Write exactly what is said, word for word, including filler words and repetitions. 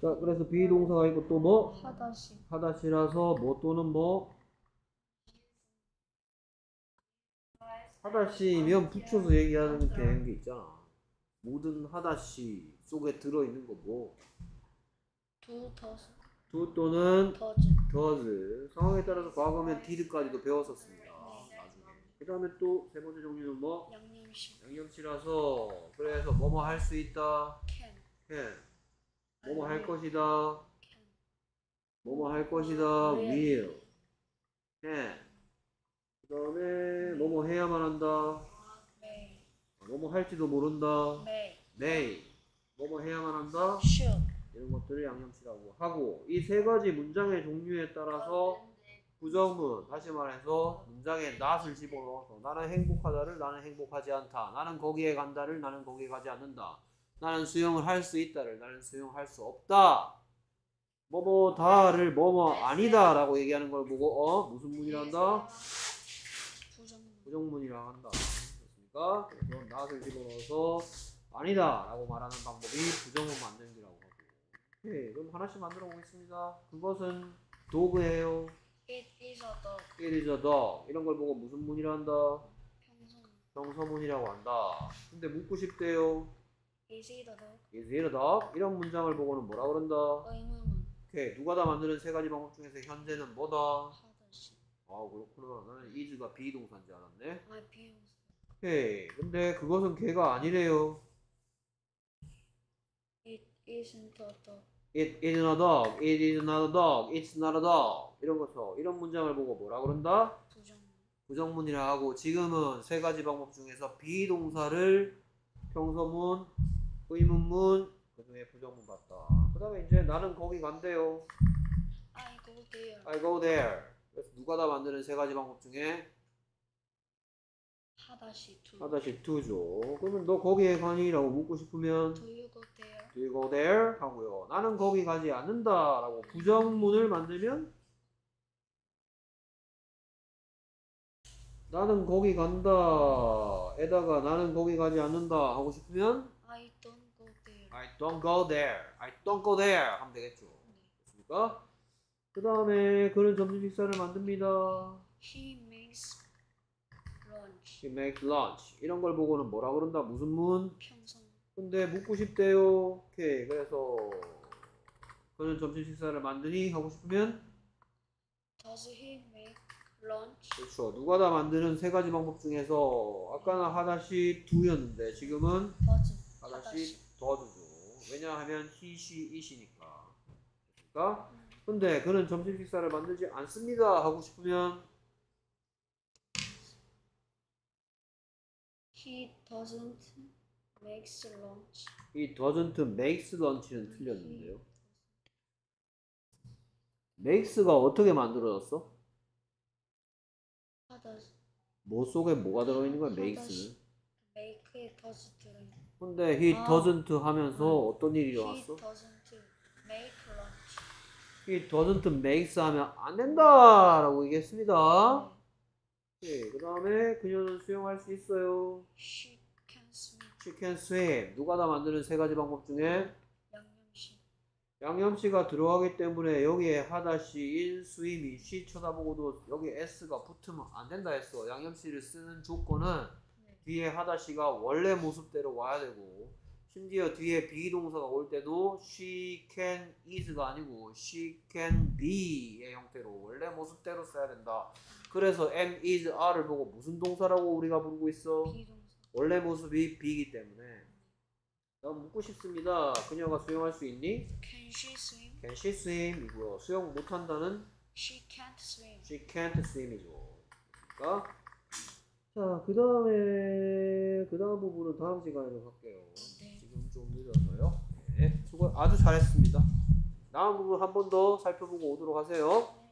자, 그래서 비동사가 있고 또 뭐? 하다시. 하다시라서 뭐 또는 뭐? 하다시면 붙여서 얘기하는 되는 게 있잖아. 모든 하다시 속에 들어있는 거 뭐? 두 더즈. 두 또는 더즈. does. 상황에 따라서 과거면 did까지도 배웠었습니다. 나중에. 그 다음에 또 세 번째 종류는 뭐? 양념시. 양념치라서 그래서 뭐뭐 할 수 있다. can. can. 뭐뭐 할 것이다. can. 뭐뭐 할 것이다. will. will. can. 그 다음에 뭐뭐 해야만 한다. may. 뭐뭐 할지도 모른다. may. may. 뭐뭐 해야만 한다. should. 이런 것들을 양념치라고 하고 이 세 가지 문장의 종류에 따라서 부정문, 다시 말해서 문장에 not을 집어넣어서 나는 행복하다를 나는 행복하지 않다, 나는 거기에 간다를 나는 거기에 가지 않는다, 나는 수영을 할 수 있다를 나는 수영할 수 없다, 뭐뭐다를 뭐뭐 아니다 라고 얘기하는 걸 보고 어? 무슨 문이라 한다? 부정문. 부정문이라 한다. 그렇습니까? 그래서 not을 집어넣어서 아니다 라고 말하는 방법이 부정문 만들기라고 하고. 네, 그럼 하나씩 만들어 보겠습니다. 그것은 도구예요. It is a dog. It is a dog. 이런 걸 보고 무슨 문이라 한다? 평소문. 정서문이라고 한다. 근데 묻고 싶대요. Is it a dog? Is it a dog? 이런 문장을 보고는 뭐라 그런다? 의문문. 오케이, 누가 다 만드는 세 가지 방법 중에서 현재는 뭐다? 하다시. 아, 그렇구나. 나는 is가 비동사인 줄 알았네. 아 비용사. 오케이, 근데 그것은 걔가 아니래요. It isn't a dog. It isn't a dog. It is not a dog. It's not a dog. 이런 거죠. 이런 문장을 보고 뭐라 그런다? 부정문. 부정문이라 하고 지금은 세 가지 방법 중에서 비동사를 평서문, 의문문, 그 중에 부정문 봤다. 그 다음에 이제 나는 거기 간대요. I go there. I go there. 그래서 누가 다 만드는 세 가지 방법 중에 하다시 to. 하다시 to죠. 그러면 너 거기에 가니? 라고 묻고 싶으면 Do you go there? Do you go there? 하고요. 나는 거기 가지 않는다 라고 부정문을 만들면 나는 거기 간다 에다가 나는 거기 가지 않는다 하고 싶으면 I don't go there. I don't go there. I don't go there 하면 되겠죠. 네. 됐습니까? 그 다음에 그는 점심 식사를 만듭니다. He makes lunch. He makes lunch. 이런 걸 보고는 뭐라 그런다? 무슨 문? 평소문. 근데 묻고 싶대요. 오케이. 그래서 그는 점심 식사를 만드니? 하고 싶으면 Does he make lunch? 그렇죠. 누가 다 만드는 세 가지 방법 중에서 아까는 하다시 do였는데 지금은 Does. 하다시 does죠. 왜냐하면 he, she, it이니까. 그러니까 근데 그는 점심 식사를 만들지 않습니다. 하고 싶으면 He doesn't makes lunch. 이 doesn't makes lunch는 틀렸는데요. makes가 어떻게 만들어졌어? 하다시. 뭐 속에 뭐가 들어있는 거야? 하다시. makes는. make에 does 들어있는. 근데 he 아. doesn't 하면서 어떤 일이 He 일어났어? doesn't make lunch. he doesn't makes 하면 안 된다 라고 얘기했습니다. 네. 그 다음에 그녀는 수영할 수 있어요. She can swim. She can swim. 누가 다 만드는 세 가지 방법 중에 양념시. 양념씨가 들어가기 때문에 여기에 하다시인 swim이 she 쳐다보고도 여기 s가 붙으면 안 된다 했어. 양념씨를 쓰는 조건은 네. 뒤에 하다시가 원래 모습대로 와야 되고 심지어 뒤에 비동사가 올 때도 she can is가 아니고 she can be의 형태로 원래 모습대로 써야 된다. 그래서 am, is, are를 보고 무슨 동사라고 우리가 부르고 있어? 비동사. 원래 모습이 be이기 때문에. 난 묻고 싶습니다. 그녀가 수영할 수 있니? Can she swim? Can she swim? 이고요. 수영 못한다는 She can't swim. she can't swim이죠. 그러니까 자, 그 다음에 그 다음 부분은 다음 시간에 할게요. 네. 지금 좀 늦어서요. 네, 수고 아주 잘했습니다. 다음 부분 한 번 더 살펴보고 오도록 하세요.